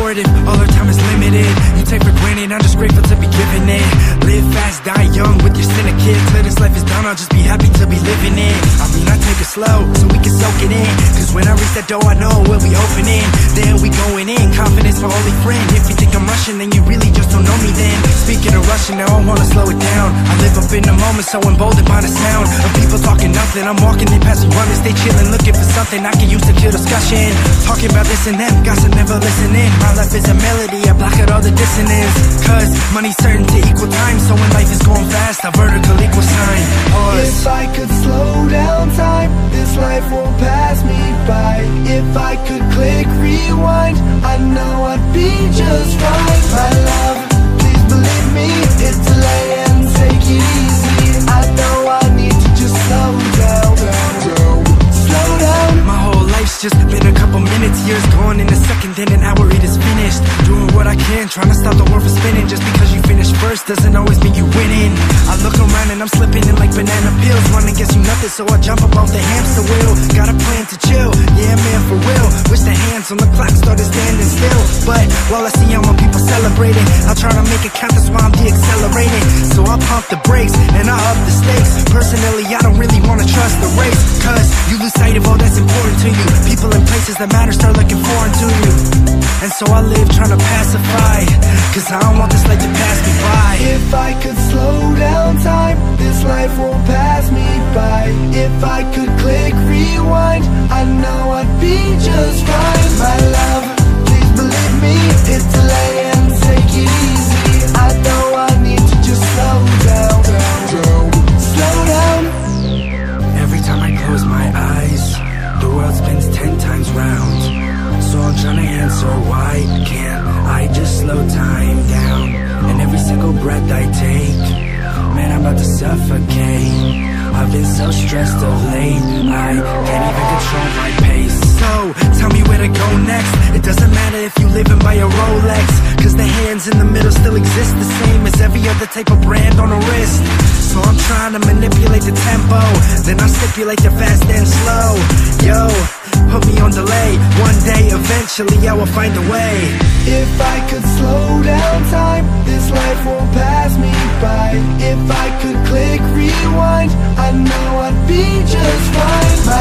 short if all our time is limited. You take for granted, I'm just grateful to be given it. Live fast, die young with your cynic kid. Till this life is done, I'll just be happy to be living it. I mean, I take it slow so we can soak it in, cause when I reach that door I know we'll be opening. Then we going in, confidence my only friend. If you think I'm rushing, then you really just don't know me then. Speaking of rushing, now I wanna slow it down. I live up in the moment, so emboldened by the sound of people talking nothing. I'm walking, they passing runners, they chilling, looking for something I can use to kill discussion. Talking about this and that, gossip never listening. My life is a melody, I block out all the dissonance. Cause money's certain to equal time, so when life is going fast, a vertical equal sign. Pause. If I could slow down time, this life won't pass me by. If I could click rewind, I know I'd be just fine. My love, please believe me, it's delay and take it easy. I know I need to just slow down, slow down. My whole life's just been a couple minutes, years gone in a second, then an hour it is finished. Doing what I can, trying to stop the world from spinning. Just because you finish first doesn't always mean you winning. I look around and I'm slipping in like banana peels, wanna get you nothing, so I jump up off the hamster wheel. Got a plan to chill, yeah man, for real. Wish the hands on the clock started standing still, but while I see all my people celebrating, I'll try to make it count, that's why I'm de-accelerating. So I pump the brakes and I up the stakes. Personally, I don't really wanna trust the race, cause you lose sight of all that's important to you. People and places that matter start looking foreign to you. And so I live trying to pacify, cause I don't want this life to pass me by. If I could slow down time, this life won't pass me by. If I could click rewind, I know I'd be just fine. My love, please believe me, it's delay and take it easy. I know I need to just slow down, slow down. Every time I close my eyes, the world spins 10 times round. So I'm trying to answer, why can't I just slow time down? And every single breath I take, man, I'm about to suffocate. I've been so stressed of late, I can't even control my pace. So, tell me where to go next. It doesn't matter if you living by a Rolex, cause the hands in the middle still exist, the same as every other type of brand on a wrist. So I'm trying to manipulate the tempo, then I stipulate the fast and slow. Yo, put me on delay, one day eventually I will find a way. If I could slow down time, this life won't pass me by. If I could click rewind, I know I'd be just fine.